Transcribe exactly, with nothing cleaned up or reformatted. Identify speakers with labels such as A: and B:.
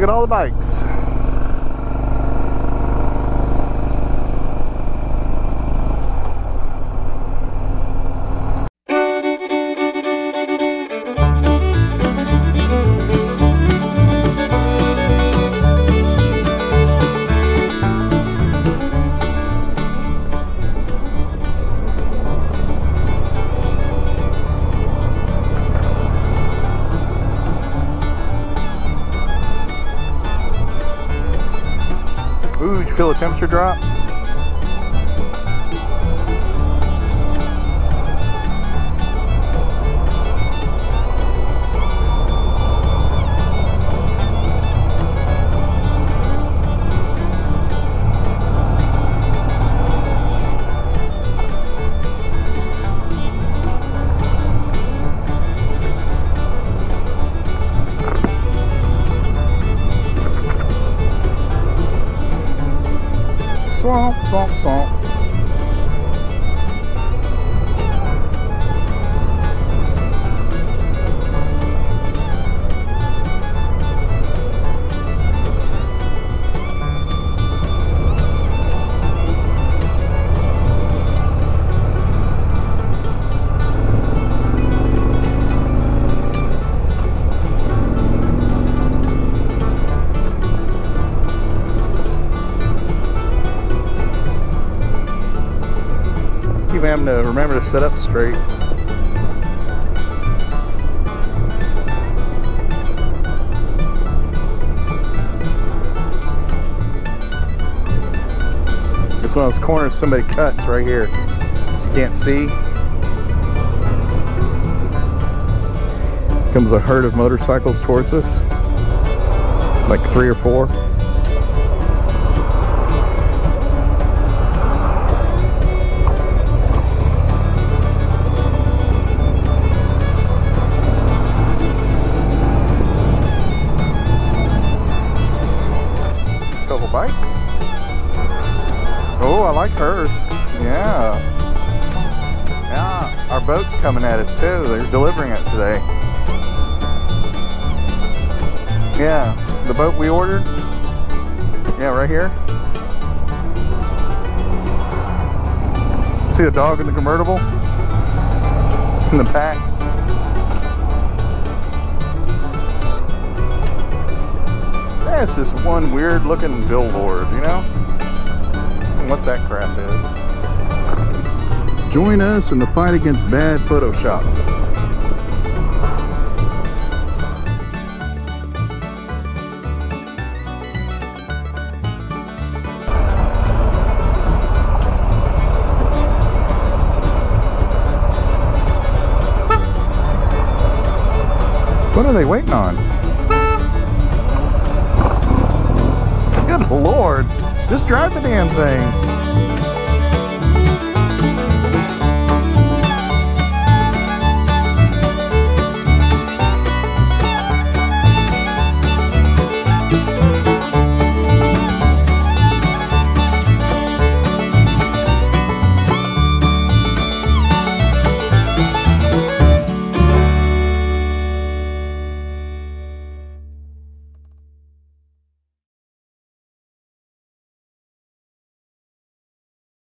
A: Look at all the bikes. Ooh, did you feel the temperature drop? Swamp, swamp, swamp. Having to remember to sit up straight. It's one of those corners somebody cuts right here. You can't see. Comes a herd of motorcycles towards us, like three or four. Bikes. Oh, I like hers. Yeah. Yeah, our boat's coming at us too. They're delivering it today. Yeah, the boat we ordered. Yeah, right here. See the dog in the convertible? In the back. It's just one weird looking billboard, you know? I don't know what that crap is. Join us in the fight against bad Photoshop. What are they waiting on? Good Lord, just drive the damn thing.